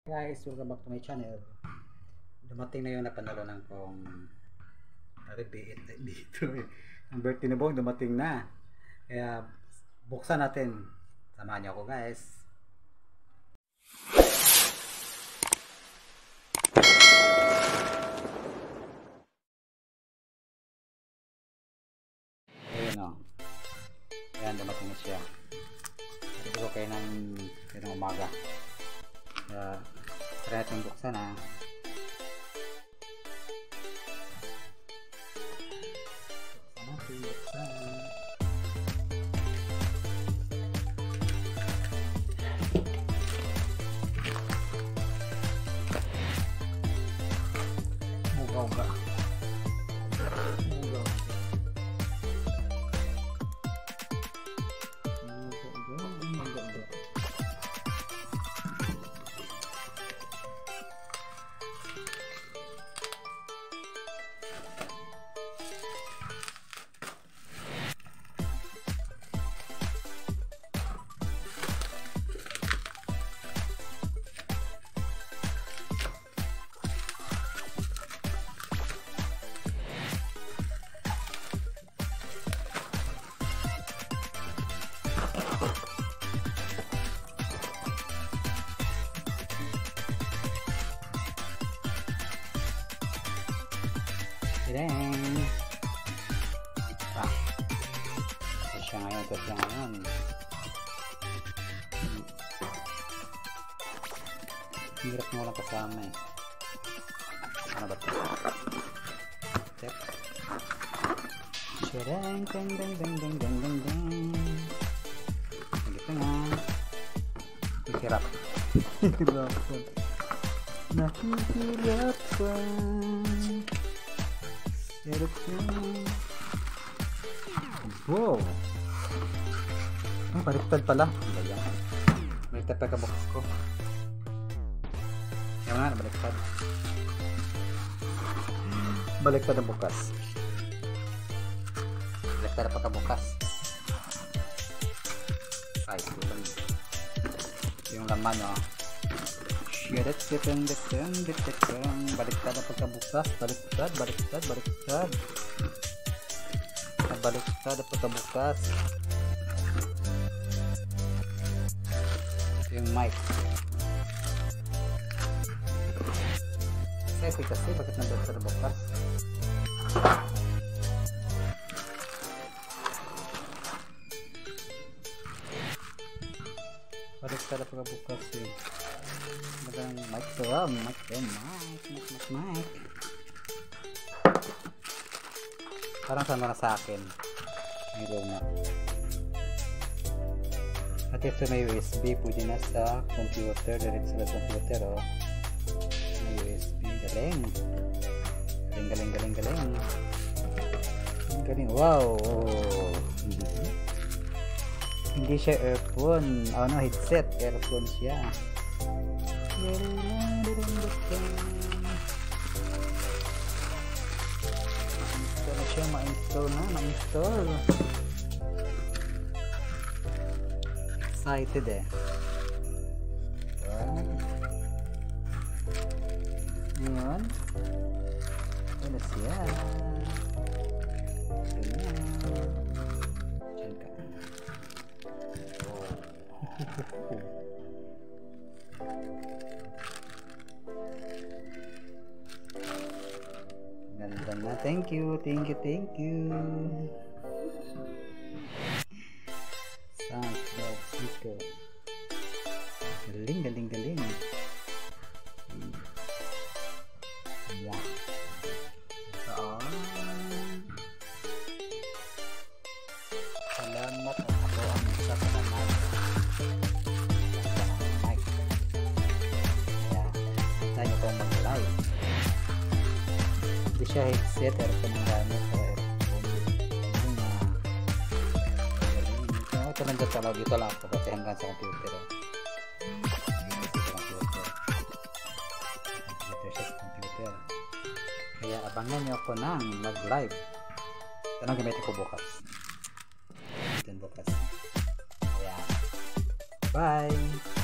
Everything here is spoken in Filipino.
Guys, welcome back to my channel. Dumating na yung napanalunan kong repeat dito eh. Ang birthday ni Bong dumating na. Kaya buksan natin. Samahan niyo ako guys. Ayun o. Ayan, dumating na siya. Ito ko kayo ng umaga. Kaya try natin buksan ha. Buksan. Uga-uga. Dang. Ito siya ngayon. Hirap mo lang kasama eh. Ano ba ito? Tep. Dang dang dang dang dang dang dang dang. Gitu nga. Hirap. Nakikirapan. Wow. Baliktad pala. Baliktad pa kabukas ko. Yan nga, baliktad. Baliktad ang bukas. Baliktad pa kabukas. Ay, yung laman o. Baliktad ang pagkabukas. Baliktad ang pagkabukas. Yung mic kasi bakit nabaliktad ang bukas? Baliktad ang pagkabukas eh. Magandang mic to, mic. Parang sama na sa akin. May luma. At ito may USB, pwede na sa computer, direct sa computer oh. May USB, galing. Galing, wow. Hindi siya earphone, headset, earphone siya. Ito na siya, ma-install. Excited eh. Ngayon, ito na siya. Diyan ka. Ganda na. Thank you. Sounds like speaker. Galing. Yeah. Salamat at ako ang isa sa mic. Tayo ko mag-live. Hindi siya headset, pero pananggamit sa ito nandiyan sa loob. Dito lang ako kasi hanggang sa computer computer. Kaya abangan nyo ako ng mag-live. Ito nang gamitin ko bukas. Kaya bye.